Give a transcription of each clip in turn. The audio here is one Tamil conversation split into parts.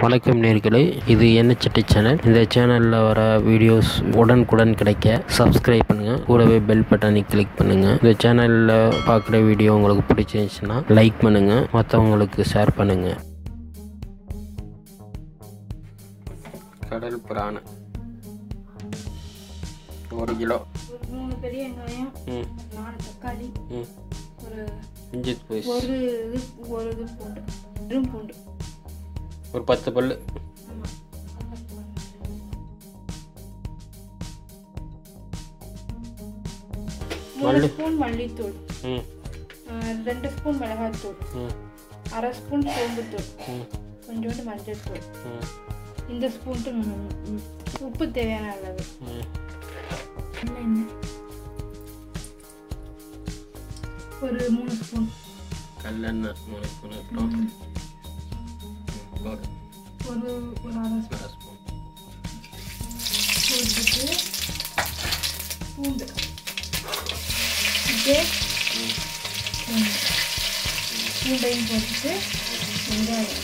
வணக்கம் நேயர்களே, இது ennaichaddy சேனல். இந்த சேனலில் வர வீடியோஸ் உடனுக்குடன் கிடைக்க சப்ஸ்கிரைப் பண்ணுங்கள். கூடவே பெல் பட்டனை கிளிக் பண்ணுங்கள். இந்த சேனலில் பார்க்குற வீடியோ உங்களுக்கு பிடிச்சிருந்துச்சுன்னா லைக் பண்ணுங்கள், மற்றவங்களுக்கு ஷேர் பண்ணுங்கள். கடல் பிரான் 1 கிலோ, 3 பெரிய வெங்காயம், 4 தக்காளி, ஒரு இஞ்சி பேஸ்ட், ஒரு பூண்டு, ஒரு 10 பல்லு, 3 ஸ்பூன் மல்லித்தூள், 2 ஸ்பூன் மிளகாய்த்தூள், 1/2 ஸ்பூன் சோம்புத்தூள், கொஞ்சோண்டு மஞ்சள் தூள், இந்த ஸ்பூன் உப்பு தேவையான அளவு, ஒரு 3 ஸ்பூன் கல்லெண்ணெய், 3 ஸ்பூன், ஒரு 1/2 ஸ்பூன் போட்டுட்டு பூண்டு பூண்டையும் போட்டுட்டு வெங்காயம்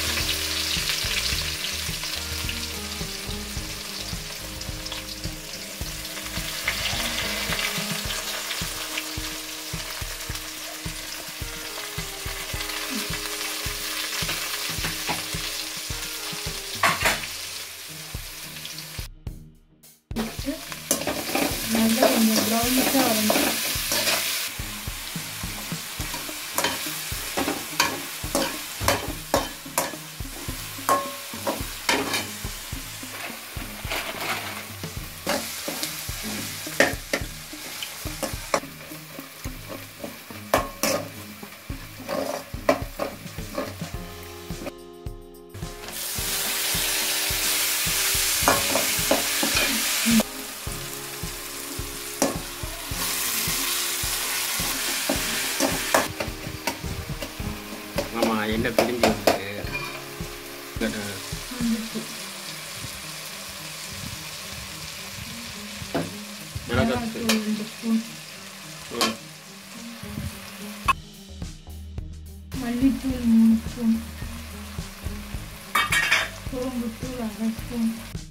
நல்லா கொஞ்சம் ப்ரௌனிஷாக வரணும். ஆமாம், எண்ணெய் பிரிஞ்சு வந்து மிளகாத்தூள், மல்லித்தூள் 3 ஸ்பூன், சோம்புத்தூள் 1/2 ஸ்பூன்,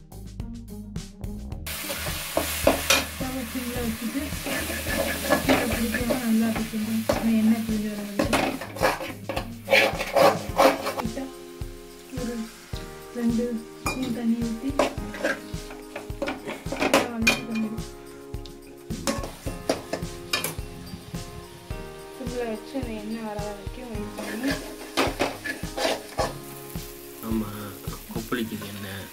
சிம்மில் வச்சுட்டு கீரை பிடிக்காம நல்லா பிடிக்கணும். எண்ணெய் பிரிஞ்சு வர வரைக்கும் ஒரு 2 ஸ்பூன் தண்ணி ஊற்றி சிம்மில் வச்சு அந்த எண்ணெய் வர வரைக்கும் வெயிட் பண்ணி. ஆமாம், கொப்பளிக்குது எண்ணெய்.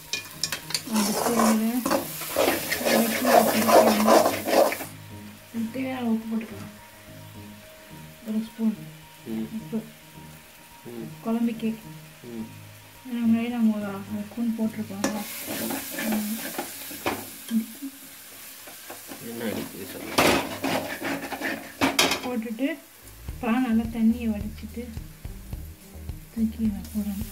தேவையான உப்பு போட்டுக்கலாம். 1 ஸ்பூன் உப்பு குழம்புக்கு. முன்னாடி நம்ம ஒரு 1 ஸ்பூன் போட்டிருக்கோம். போட்டுட்டு பிரான் நல்லா தண்ணியை வடிச்சிட்டு தூக்கி போடணும்.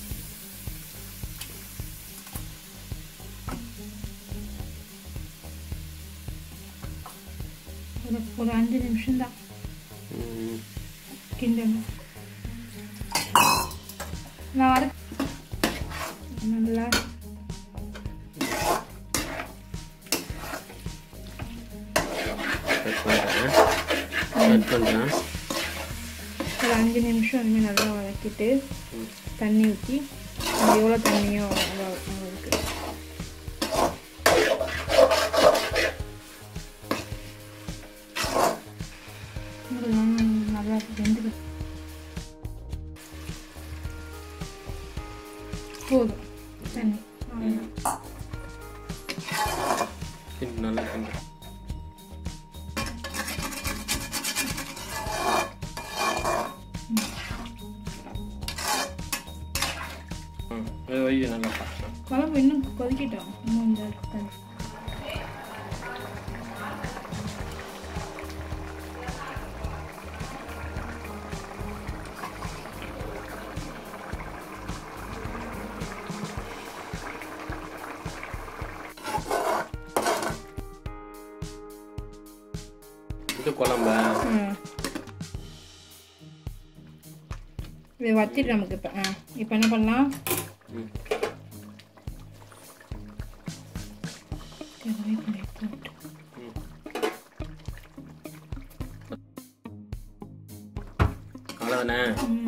ஒரு 5 நிமிஷம் தான் கிண்டணும். நான் நல்லா ஒரு 5 நிமிஷம் இனிமேல் நல்லா வதக்கிட்டு தண்ணி ஊற்றி எவ்வளோ தண்ணியோ அவங்களுக்கு நல்லா வெந்து போதும் தண்ணி நல்லா குழம்பு இன்னும் கொதிக்கிட்டோம். இன்னும் இந்த தண்ணி இது குழம்பு இதை வத்திட்டு நமக்கு இப்போ என்ன பண்ணலாம், கருவேப்பிலை போட்டு அவ்வளோதானே.